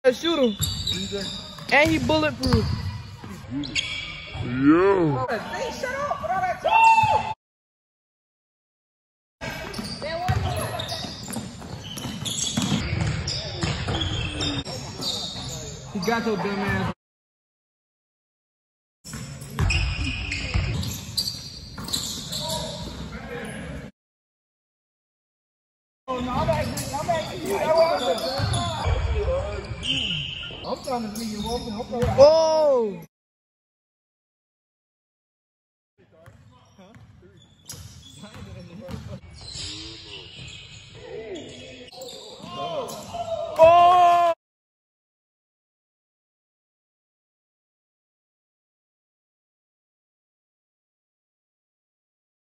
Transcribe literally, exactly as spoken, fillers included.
Shoot him. And he bulletproof. Yo. Hey, shut up with all that talk. He got your dumb ass. Oh, no, I'm actually, I'm actually, I'm trying to see you walking. Whoa!